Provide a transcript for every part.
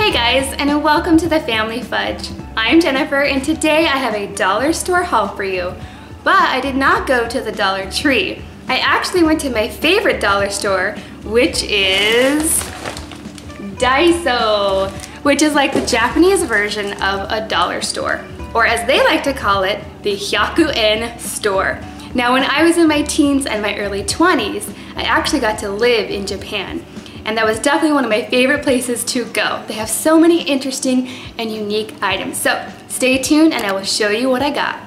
Hey guys, and welcome to the Family Fudge. I'm Jennifer, and today I have a dollar store haul for you. But I did not go to the Dollar Tree. I actually went to my favorite dollar store, which is DAISO, which is like the Japanese version of a dollar store, or as they like to call it, the Hyaku-en store. Now, when I was in my teens and my early 20s, I actually got to live in Japan. And that was definitely one of my favorite places to go. They have so many interesting and unique items. So stay tuned and I will show you what I got.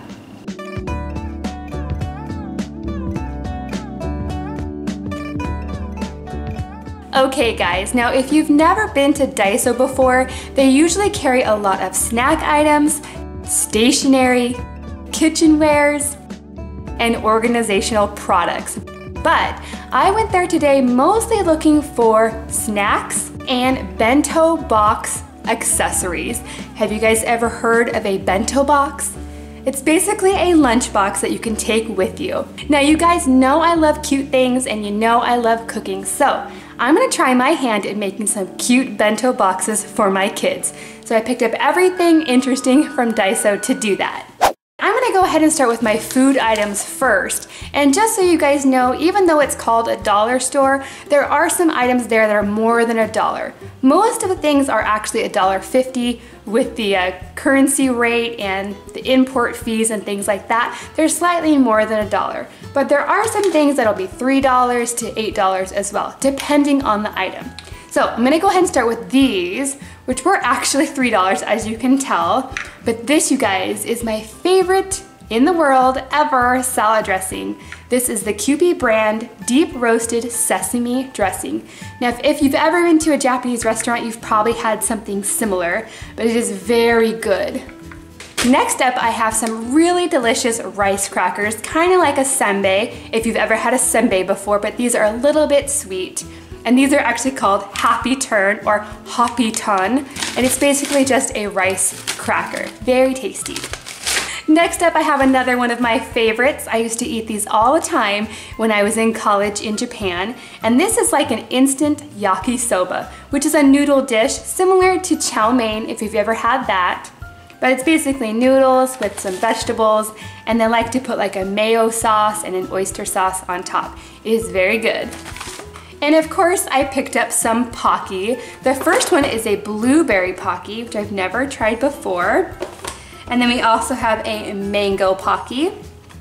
Okay guys, now if you've never been to DAISO before, they usually carry a lot of snack items, stationery, kitchenwares, and organizational products. But I went there today mostly looking for snacks and bento box accessories. Have you guys ever heard of a bento box? It's basically a lunch box that you can take with you. Now you guys know I love cute things and you know I love cooking, so I'm gonna try my hand at making some cute bento boxes for my kids. So I picked up everything interesting from DAISO to do that. I'm gonna go ahead and start with my food items first. And just so you guys know, even though it's called a dollar store, there are some items there that are more than $1. Most of the things are actually $1.50 with the currency rate and the import fees and things like that. They're slightly more than $1. But there are some things that'll be $3 to $8 as well, depending on the item. So I'm gonna go ahead and start with these, which were actually $3 as you can tell. But this, you guys, is my favorite in the world ever salad dressing. This is the Kewpie brand deep roasted sesame dressing. Now if you've ever been to a Japanese restaurant, you've probably had something similar, but it is very good. Next up, I have some really delicious rice crackers, kind of like a senbei, if you've ever had a senbei before, but these are a little bit sweet. And these are actually called Happy Turn or Happy Ton, and it's basically just a rice cracker. Very tasty. Next up, I have another one of my favorites. I used to eat these all the time when I was in college in Japan, and this is like an instant yakisoba, which is a noodle dish similar to chow mein if you've ever had that. But it's basically noodles with some vegetables, and they like to put like a mayo sauce and an oyster sauce on top. It is very good. And of course, I picked up some Pocky. The first one is a blueberry Pocky, which I've never tried before. And then we also have a mango Pocky.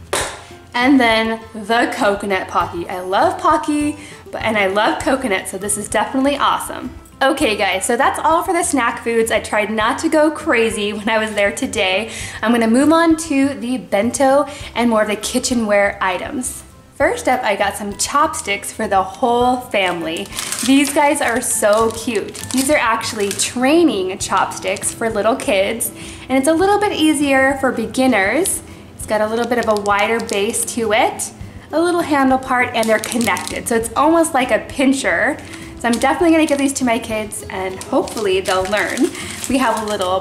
And then the coconut Pocky. I love Pocky, and I love coconut, so this is definitely awesome. Okay guys, so that's all for the snack foods. I tried not to go crazy when I was there today. I'm gonna move on to the bento and more of the kitchenware items. First up, I got some chopsticks for the whole family. These guys are so cute. These are actually training chopsticks for little kids, and it's a little bit easier for beginners. It's got a little bit of a wider base to it, a little handle part, and they're connected. So it's almost like a pincher. So I'm definitely gonna give these to my kids and hopefully they'll learn. We have a little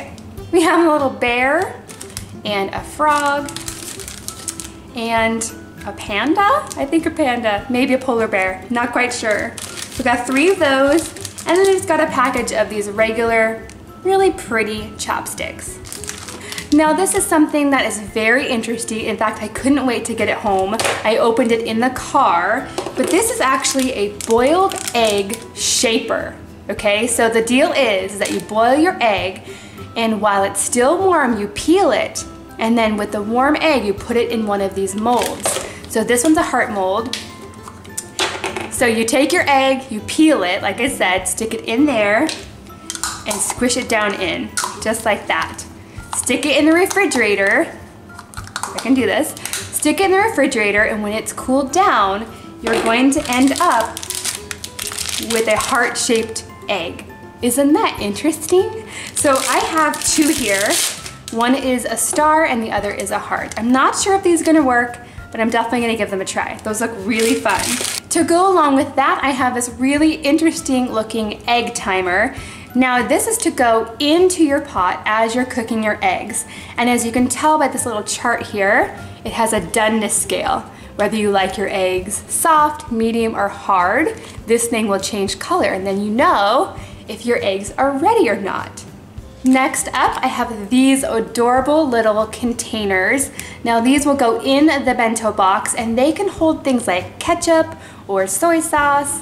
bear and a frog and a panda? I think a panda, maybe a polar bear, not quite sure. We got 3 of those, and then we've got a package of these regular, really pretty chopsticks. Now this is something that is very interesting. In fact, I couldn't wait to get it home. I opened it in the car, but this is actually a boiled egg shaper, okay? So the deal is that you boil your egg, and while it's still warm, you peel it, and then with the warm egg, you put it in one of these molds. So this one's a heart mold. So you take your egg, you peel it, like I said, stick it in there, and squish it down in, just like that. Stick it in the refrigerator, if I can do this. Stick it in the refrigerator, and when it's cooled down, you're going to end up with a heart-shaped egg. Isn't that interesting? So I have 2 here. One is a star and the other is a heart. I'm not sure if these are gonna work, but I'm definitely gonna give them a try. Those look really fun. To go along with that, I have this really interesting looking egg timer. Now this is to go into your pot as you're cooking your eggs. And as you can tell by this little chart here, it has a doneness scale. Whether you like your eggs soft, medium, or hard, this thing will change color, and then you know if your eggs are ready or not. Next up, I have these adorable little containers. Now these will go in the bento box and they can hold things like ketchup or soy sauce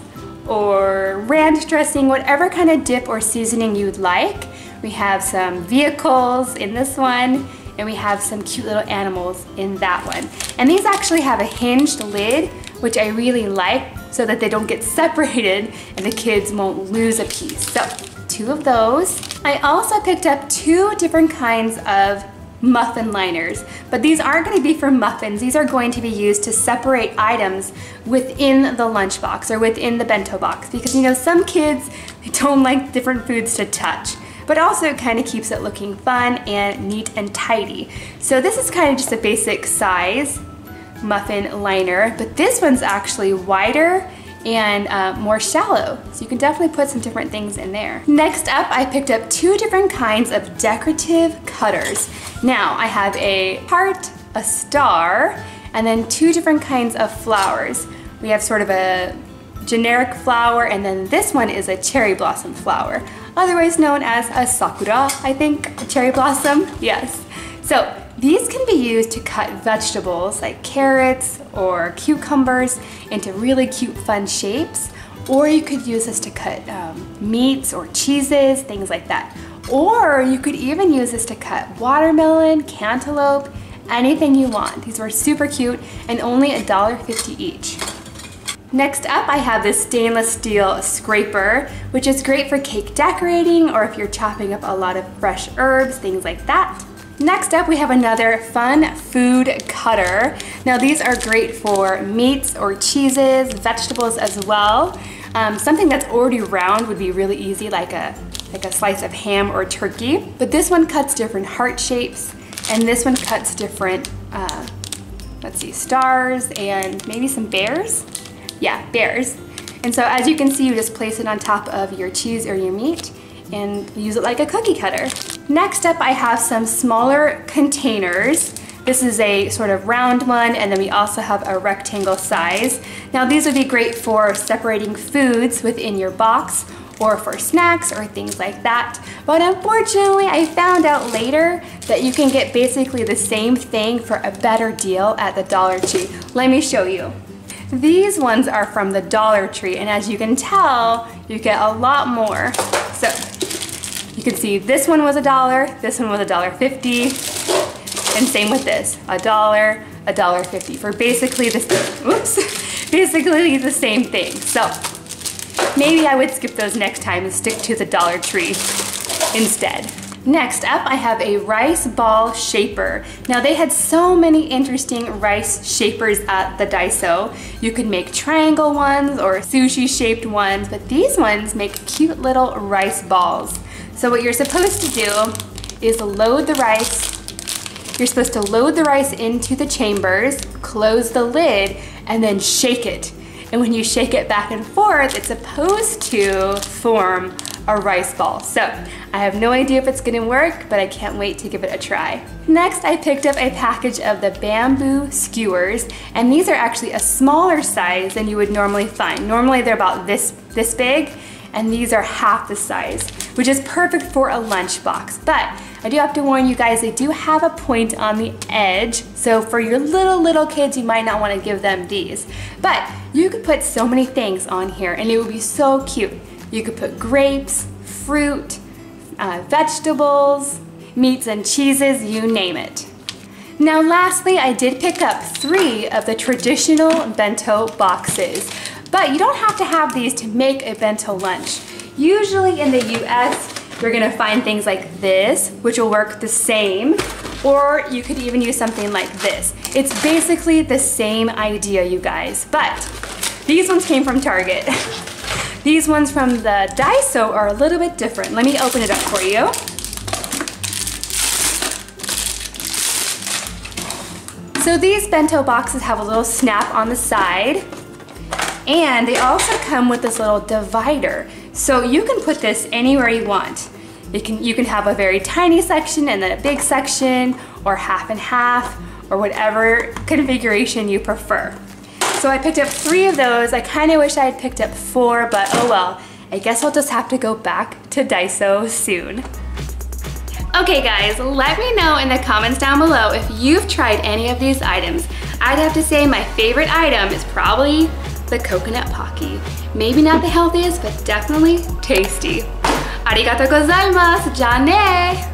or ranch dressing, whatever kind of dip or seasoning you'd like. We have some vehicles in this one, and we have some cute little animals in that one. And these actually have a hinged lid, which I really like, so that they don't get separated and the kids won't lose a piece. So 2 of those. I also picked up 2 different kinds of muffin liners, but these aren't going to be for muffins. These are going to be used to separate items within the lunchbox or within the bento box, because you know some kids don't like different foods to touch, but also it kind of keeps it looking fun and neat and tidy. So this is kind of just a basic size muffin liner, but this one's actually wider and more shallow, so you can definitely put some different things in there. Next up, I picked up 2 different kinds of decorative cutters. Now I have a heart, a star, and then 2 different kinds of flowers. We have sort of a generic flower, and then this one is a cherry blossom flower, otherwise known as a sakura, I think, a cherry blossom, yes. So these can be used to cut vegetables like carrots or cucumbers into really cute fun shapes, or you could use this to cut meats or cheeses, things like that. Or you could even use this to cut watermelon, cantaloupe, anything you want. These were super cute and only $1.50 each. Next up, I have this stainless steel scraper, which is great for cake decorating or if you're chopping up a lot of fresh herbs, things like that. Next up, we have another fun food cutter. Now these are great for meats or cheeses, vegetables as well. Something that's already round would be really easy, like a slice of ham or turkey. But this one cuts different heart shapes, and this one cuts different, let's see, stars and maybe some bears. Yeah, bears. And so as you can see, you just place it on top of your cheese or your meat and use it like a cookie cutter. Next up, I have some smaller containers. This is a sort of round one, and then we also have a rectangle size. Now these would be great for separating foods within your box or for snacks or things like that. But unfortunately, I found out later that you can get basically the same thing for a better deal at the Dollar Tree. Let me show you. These ones are from the Dollar Tree, and as you can tell, you get a lot more. So you can see this one was $1, this one was $1.50, and same with this, $1, $1.50 for basically basically the same thing. So maybe I would skip those next time and stick to the Dollar Tree instead. Next up, I have a rice ball shaper. Now they had so many interesting rice shapers at the DAISO. You could make triangle ones or sushi shaped ones, but these ones make cute little rice balls. So what you're supposed to do is load the rice. You're supposed to load the rice into the chambers, close the lid, and then shake it. And when you shake it back and forth, it's supposed to form a rice ball. So I have no idea if it's gonna work, but I can't wait to give it a try. Next, I picked up a package of the bamboo skewers, and these are actually a smaller size than you would normally find. Normally they're about this big, and these are half the size, which is perfect for a lunchbox. But I do have to warn you guys, they do have a point on the edge, so for your little kids, you might not want to give them these. But you could put so many things on here, and it would be so cute. You could put grapes, fruit, vegetables, meats and cheeses, you name it. Now lastly, I did pick up 3 of the traditional bento boxes, but you don't have to have these to make a bento lunch. Usually in the US, you're gonna find things like this, which will work the same, or you could even use something like this. It's basically the same idea, you guys, but these ones came from Target. These ones from the DAISO are a little bit different. Let me open it up for you. So these bento boxes have a little snap on the side, and they also come with this little divider. So you can put this anywhere you want. You can have a very tiny section and then a big section, or half and half, or whatever configuration you prefer. So I picked up 3 of those. I kind of wish I had picked up 4, but oh well. I guess I'll just have to go back to DAISO soon. Okay guys, let me know in the comments down below if you've tried any of these items. I'd have to say my favorite item is probably the coconut Pocky. Maybe not the healthiest, but definitely tasty. Arigatou gozaimasu! Ja ne!